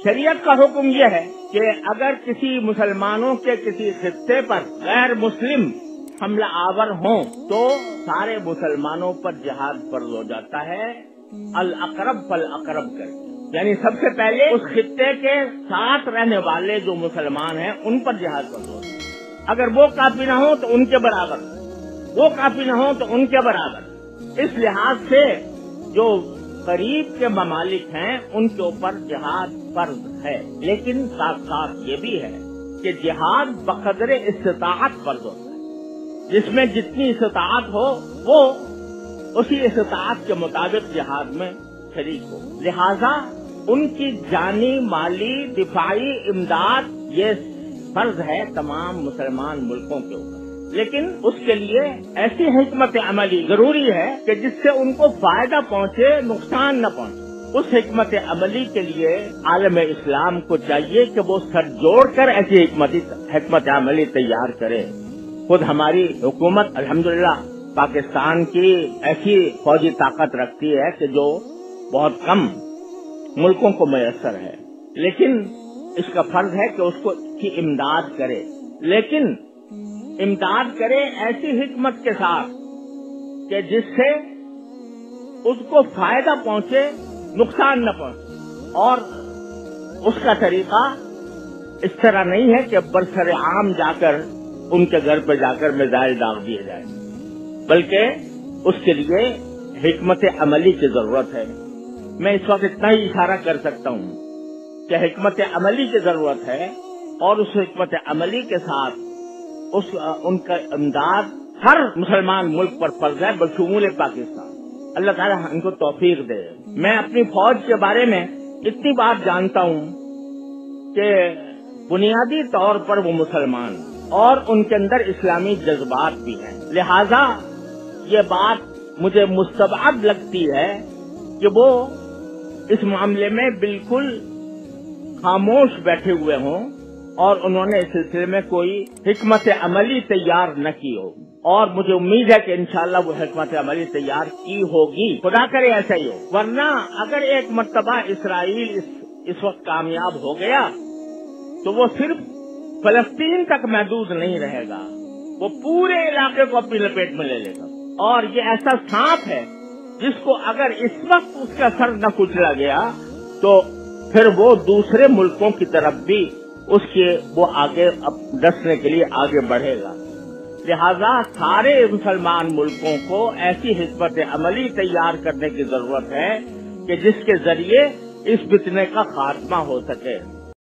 شریعت کا حکم یہ ہے کہ اگر کسی مسلمانوں کے کسی خطے پر غیر مسلم حملہ آور ہوں تو سارے مسلمانوں پر جہاد فرض ہو جاتا ہے، الاقرب فالاقرب کر کے، یعنی سب سے پہلے اس خطے کے ساتھ رہنے والے جو مسلمان ہیں ان پر جہاد فرض ہوتا ہے، اگر وہ کافی نہ ہوں تو ان کے برابر، وہ کافی نہ ہوں تو ان کے برابر۔ اس لحاظ سے جو قریب کے ممالک ہیں ان کے اوپر جہاد فرض ہے، لیکن ساتھ ساتھ یہ بھی ہے کہ جہاد بقدر استطاعت فرض ہوتا ہے، جس میں جتنی استطاعت ہو وہ اسی استطاعت کے مطابق جہاد میں شریک ہو، لہذا ان کی جانی، مالی، دفاعی امداد یہ فرض ہے تمام مسلمان ملکوں کے اوپر، لیکن اس کے لیے ایسی حکمت عملی ضروری ہے کہ جس سے ان کو فائدہ پہنچے، نقصان نہ پہنچے۔ اس حکمت عملی کے لیے عالم اسلام کو چاہیے کہ وہ سر جوڑ کر ایسی حکمت عملی تیار کرے۔ خود ہماری حکومت الحمدللہ پاکستان کی ایسی فوجی طاقت رکھتی ہے کہ جو بہت کم ملکوں کو میسر ہے، لیکن اس کا فرض ہے کہ اس کو کی امداد کرے، لیکن امداد کرے ایسی حکمت کے ساتھ کہ جس سے اس کو فائدہ پہنچے، نقصان نہ پہنچے، اور اس کا طریقہ اس طرح نہیں ہے کہ برسر عام جا کر ان کے گھر پہ جا کر میزائل داغ دیے جائیں، بلکہ اس کے لیے حکمت عملی کی ضرورت ہے۔ میں اس وقت اتنا ہی اشارہ کر سکتا ہوں کہ حکمت عملی کی ضرورت ہے، اور اس حکمت عملی کے ساتھ ان کا امداد ہر مسلمان ملک پر فرض ہے بشمول پاکستان۔ اللہ تعالیٰ ان کو توفیق دے۔ میں اپنی فوج کے بارے میں اتنی بات جانتا ہوں کہ بنیادی طور پر وہ مسلمان اور ان کے اندر اسلامی جذبات بھی ہیں، لہذا یہ بات مجھے مستبعد لگتی ہے کہ وہ اس معاملے میں بالکل خاموش بیٹھے ہوئے ہوں اور انہوں نے اس سلسلے میں کوئی حکمت عملی تیار نہ کی ہو، اور مجھے امید ہے کہ انشاءاللہ وہ حکمت عملی تیار کی ہوگی، خدا کرے ایسا ہی ہو۔ ورنہ اگر ایک مرتبہ اسرائیل اس وقت کامیاب ہو گیا تو وہ صرف فلسطین تک محدود نہیں رہے گا، وہ پورے علاقے کو اپنی لپیٹ میں لے لے گا، اور یہ ایسا سانپ ہے جس کو اگر اس وقت اس کا سر نہ کچلا گیا تو پھر وہ دوسرے ملکوں کی طرف بھی اس کے وہ آگے ڈسنے کے لیے آگے بڑھے گا۔ لہذا سارے مسلمان ملکوں کو ایسی حکمت عملی تیار کرنے کی ضرورت ہے کہ جس کے ذریعے اس فتنے کا خاتمہ ہو سکے۔